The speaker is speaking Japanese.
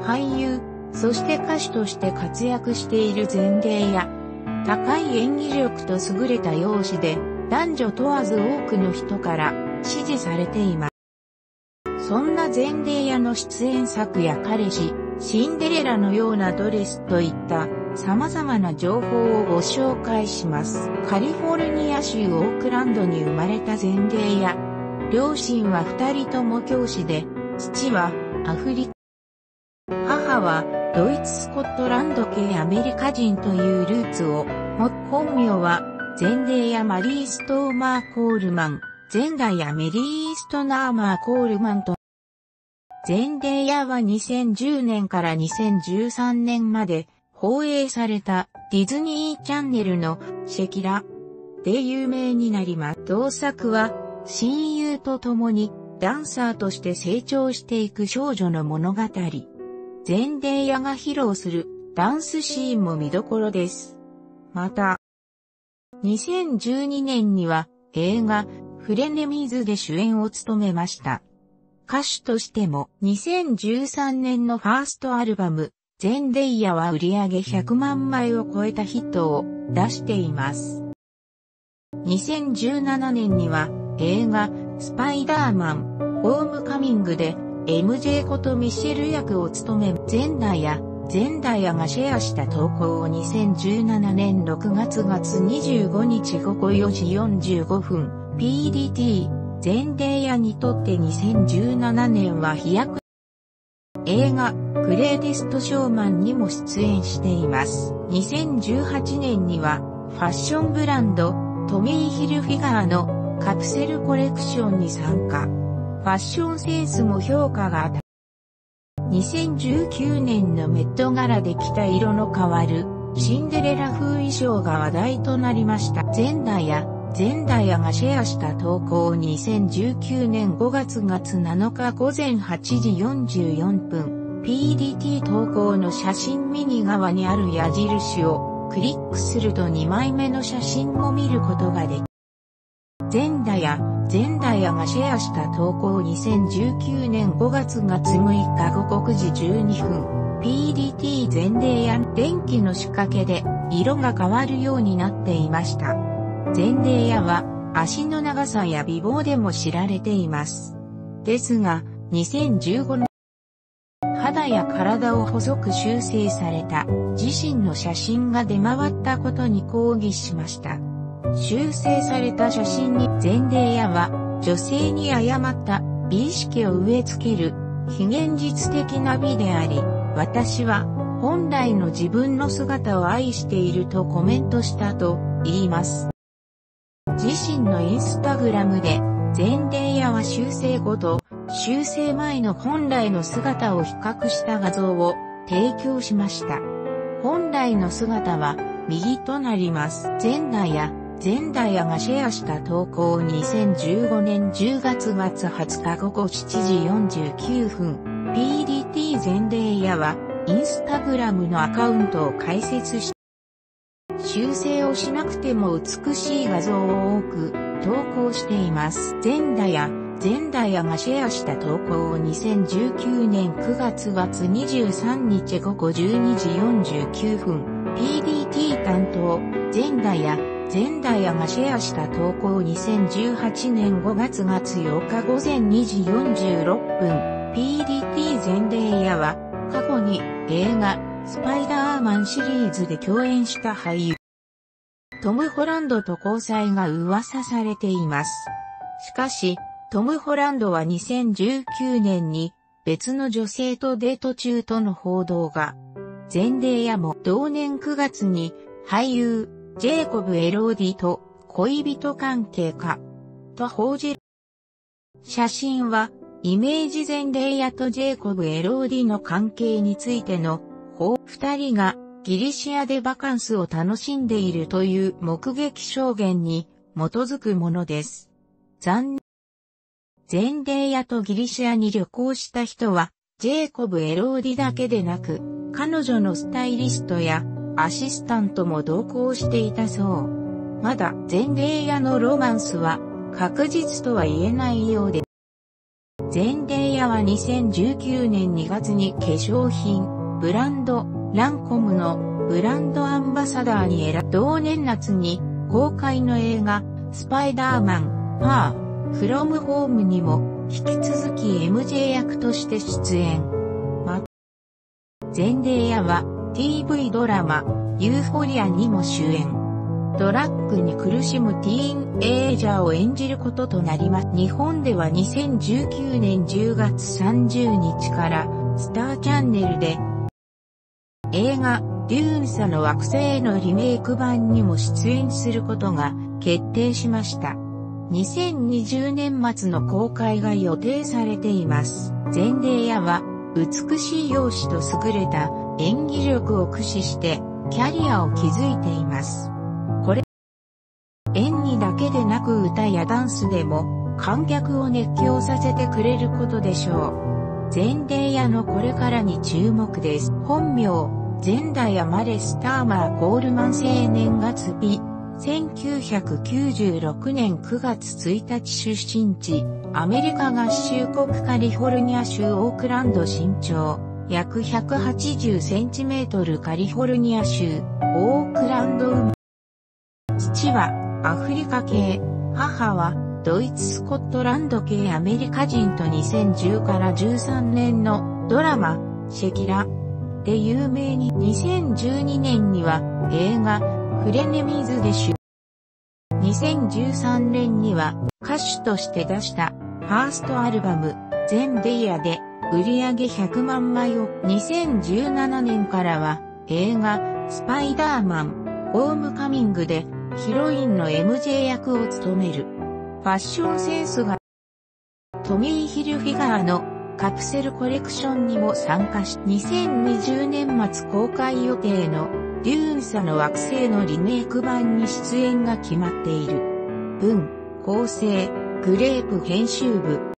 俳優、そして歌手として活躍しているゼンデイヤ。高い演技力と優れた容姿で、男女問わず多くの人から支持されています。そんなゼンデイヤの出演作や彼氏、シンデレラのようなドレスといった様々な情報をご紹介します。カリフォルニア州オークランドに生まれたゼンデイヤ。両親は二人とも教師で、父はアフリカ。母はドイツ・スコットランド系アメリカ人というルーツを、本名はゼンデイヤ・マリー・ストーマー・コールマン、ゼンダイヤ・メリー・ストナーマー・コールマンと、ゼンデイヤは2010年から2013年まで放映されたディズニーチャンネルのシェキラで有名になります。同作は親友と共にダンサーとして成長していく少女の物語。ゼンデイヤが披露するダンスシーンも見どころです。また、2012年には映画フレネミーズで主演を務めました。歌手としても2013年のファーストアルバムゼンデイヤは売上100万枚を超えたヒットを出しています。2017年には映画スパイダーマンホームカミングで MJ ことミシェル役を務めゼンダイヤがシェアした投稿を2017年6月25日午後4時45分 PDT ゼンデイヤにとって2017年は飛躍。映画グレイテストショーマンにも出演しています。2018年にはファッションブランドトミーヒルフィガーのカプセルコレクションに参加。ファッションセンスも評価が高い。2019年のメットガラで着た色の変わるシンデレラ風衣装が話題となりました。ゼンダイヤがシェアした投稿を2019年5月7日午前8時44分 PDT 投稿の写真右側にある矢印をクリックすると2枚目の写真も見ることができる。ゼンダイヤがシェアした投稿2019年5月6日午後9時12分 PDT ゼンデイヤ電気の仕掛けで色が変わるようになっていました。ゼンデイヤは足の長さや美貌でも知られています。ですが、2015年、肌や体を細く修正された自身の写真が出回ったことに抗議しました。修正された写真にゼンデイヤは女性に誤った美意識を植え付ける非現実的な美であり、私は本来の自分の姿を愛しているとコメントしたと言います。自身のインスタグラムで、ゼンデイヤは修正後と修正前の本来の姿を比較した画像を提供しました。本来の姿は右となります。ゼンダイヤがシェアした投稿を2015年10月20日午後7時49分 PDT ゼンデイヤはインスタグラムのアカウントを開設し修正をしなくても美しい画像を多く投稿しています。ゼンダイヤがシェアした投稿を2019年9月23日午後12時49分 PDT 担当ゼンダイヤがシェアした投稿を2018年5月8日午前2時46分 PDT ゼンデイヤは過去に映画スパイダーマンシリーズで共演した俳優トム・ホランドと交際が噂されています。しかし、トム・ホランドは2019年に別の女性とデート中との報道が、ゼンデイヤも同年9月に俳優ジェイコブ・エローディと恋人関係かと報じる。写真はイメージゼンデイヤとジェイコブ・エローディの関係についての二人がギリシアでバカンスを楽しんでいるという目撃証言に基づくものです。残念。ゼンデイヤとギリシアに旅行した人は、ジェイコブ・エローディだけでなく、彼女のスタイリストやアシスタントも同行していたそう。まだゼンデイヤのロマンスは確実とは言えないようです。 ゼンデイヤは2019年2月に化粧品、ブランド、ランコムのブランドアンバサダーに同年夏に公開の映画、スパイダーマン、ファー、フロムホームにも引き続き MJ 役として出演。ゼンデイヤは TV ドラマ、ユーフォリアにも主演。ドラッグに苦しむティーンエイジャーを演じることとなります。日本では2019年10月30日からスターチャンネルで映画デューンサの惑星のリメイク版にも出演することが決定しました。2020年末の公開が予定されています。ゼンデイヤは美しい容姿と優れた演技力を駆使してキャリアを築いています。演技だけでなく歌やダンスでも観客を熱狂させてくれることでしょう。ゼンデイヤのこれからに注目です。本名、ゼンダヤマレスターマー・コールマン生年月日、1996年9月1日出身地、アメリカ合衆国カリフォルニア州オークランド身長、約180センチメートルカリフォルニア州、オークランド生まれ。父はアフリカ系、母はドイツスコットランド系アメリカ人と2010から13年のドラマ、シェキラで有名に2012年には映画フレネミーズで主演。2013年には歌手として出したファーストアルバムゼンデイヤで売上100万枚を2017年からは映画スパイダーマンホームカミングでヒロインの MJ 役を務める。ファッションセンスがトミー・ヒルフィガーのカプセルコレクションにも参加し、2020年末公開予定のデューンサの惑星のリメイク版に出演が決まっている。文、構成、グレープ編集部。